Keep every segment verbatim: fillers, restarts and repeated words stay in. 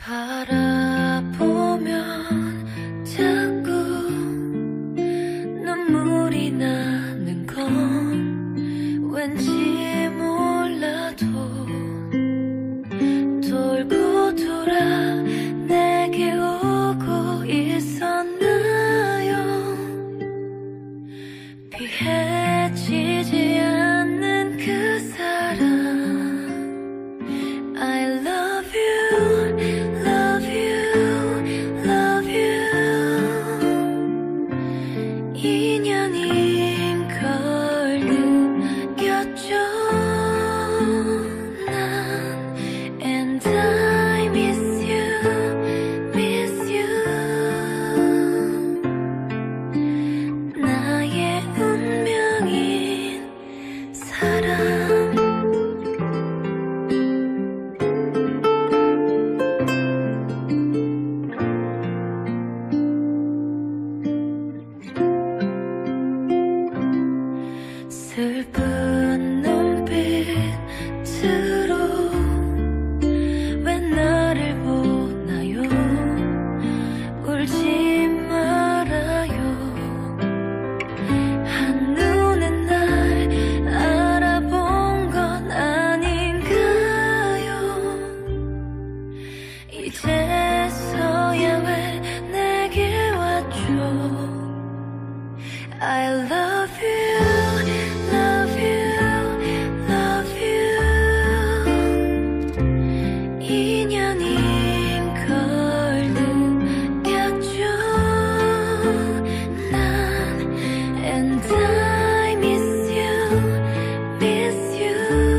바라보면 자꾸 눈물이 나는 건 왠지 몰라도 돌고 돌아 내게 오고 있었나요? 피해지지 않는 그 사람 I love you, love you, love you. 인연인 걸 느꼈죠. 난 and I miss you, miss you. 나의 운명인 사람. 슬픈 눈빛으로 왜 나를 보나요? 울지 말아요. 한눈에 날 알아본 건 아닌가요? 이제서야 왜 내게 왔죠? I love you, love you, love you. 인연인 걸 느꼈죠. 난 and I miss you, miss you.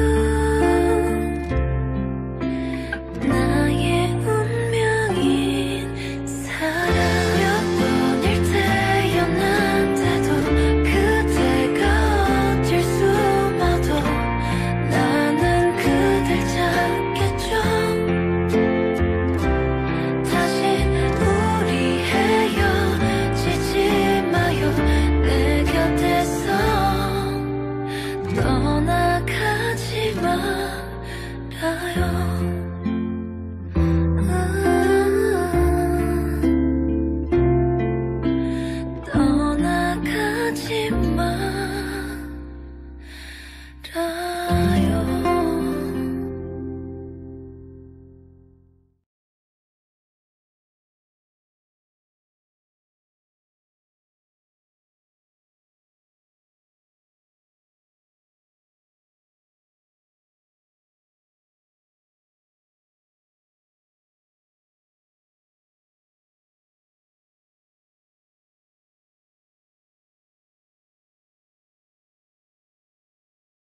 나의 운명인 사람. 몇 번을 태어난데도 그대가 어딜 숨어도 나는 그댈 찾겠죠. 다시 우리 헤어지지 마요. 내 곁에서 떠나가지 말아요. 떠나가지 말아요.